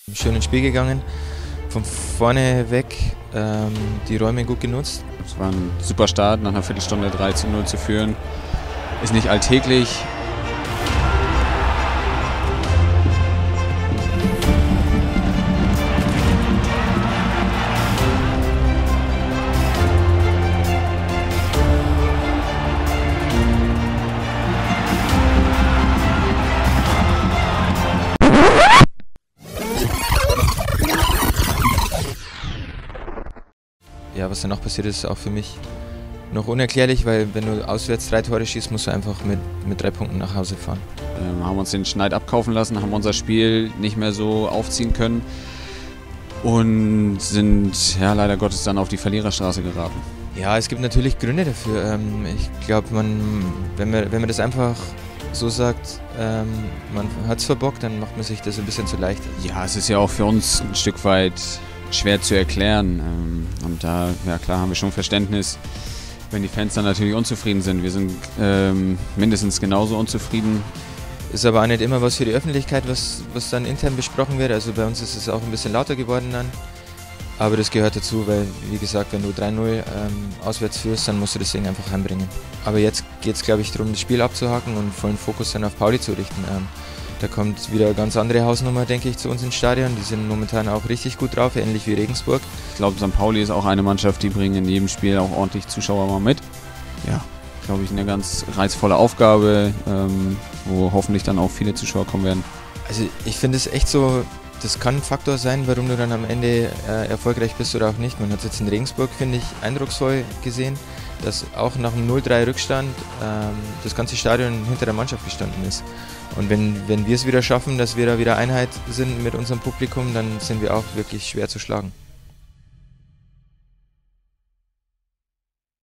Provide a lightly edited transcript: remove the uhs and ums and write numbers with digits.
Schön ins Spiel gegangen, von vorne weg die Räume gut genutzt. Es war ein super Start, nach einer Viertelstunde 3:0 zu führen. Ist nicht alltäglich. Ja, was dann noch passiert ist, auch für mich noch unerklärlich, weil wenn du auswärts 3 Tore schießt, musst du einfach mit 3 Punkten nach Hause fahren. Haben uns den Schneid abkaufen lassen, haben unser Spiel nicht mehr so aufziehen können und sind ja leider Gottes dann auf die Verliererstraße geraten. Ja, es gibt natürlich Gründe dafür. Ich glaube, wenn man das einfach so sagt, man hat es verbockt, dann macht man sich das ein bisschen zu leicht. Ja, es ist ja auch für uns ein Stück weit schwer zu erklären. Und da, ja klar, haben wir schon Verständnis, wenn die Fans dann natürlich unzufrieden sind. Wir sind mindestens genauso unzufrieden. Ist aber auch nicht immer was für die Öffentlichkeit, was dann intern besprochen wird. Also bei uns ist es auch ein bisschen lauter geworden dann. Aber das gehört dazu, weil, wie gesagt, wenn du 3:0 auswärts führst, dann musst du das Ding einfach heimbringen. Aber jetzt geht es, glaube ich, darum, das Spiel abzuhaken und vollen Fokus dann auf Pauli zu richten. Da kommt wieder eine ganz andere Hausnummer, denke ich, zu uns ins Stadion. Die sind momentan auch richtig gut drauf, ähnlich wie Regensburg. Ich glaube, St. Pauli ist auch eine Mannschaft, die bringen in jedem Spiel auch ordentlich Zuschauer mal mit. Ja, glaube ich, eine ganz reizvolle Aufgabe, wo hoffentlich dann auch viele Zuschauer kommen werden. Also ich finde es echt so, das kann ein Faktor sein, warum du dann am Ende erfolgreich bist oder auch nicht. Man hat es jetzt in Regensburg, finde ich, eindrucksvoll gesehen, dass auch nach einem 0:3 Rückstand das ganze Stadion hinter der Mannschaft gestanden ist. Und wenn wir es wieder schaffen, dass wir da wieder Einheit sind mit unserem Publikum, dann sind wir auch wirklich schwer zu schlagen.